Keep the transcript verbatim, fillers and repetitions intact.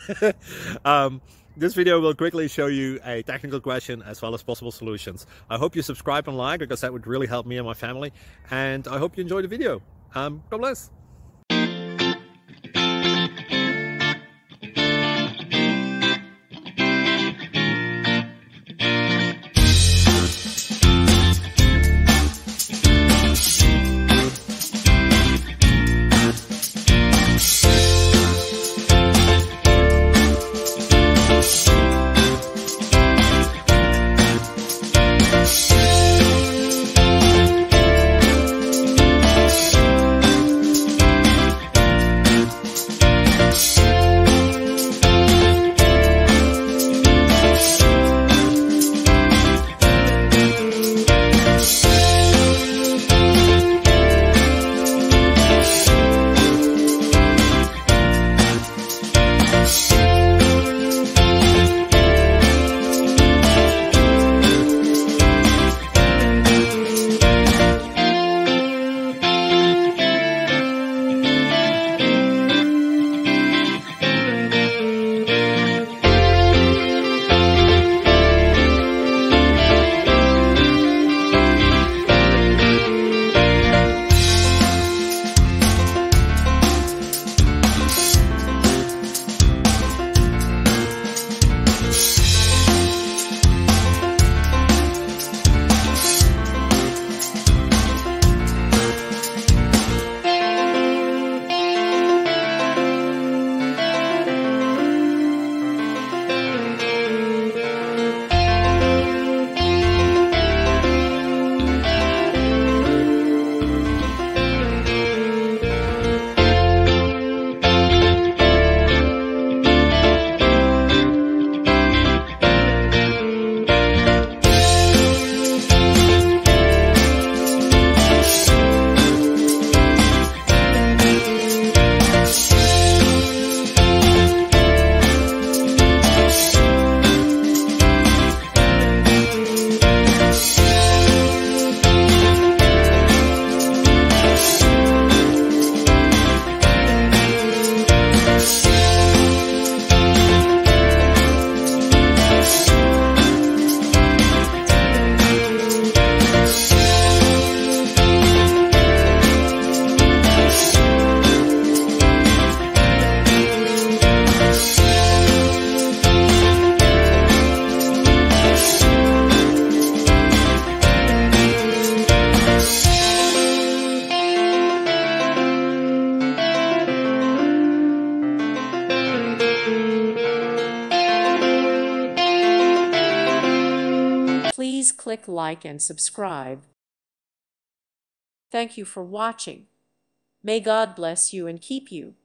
um, this video will quickly show you a technical question as well as possible solutions. I hope you subscribe and like, because that would really help me and my family. And I hope you enjoy the video. Um, God bless. Please click like and subscribe. Thank you for watching. May God bless you and keep you.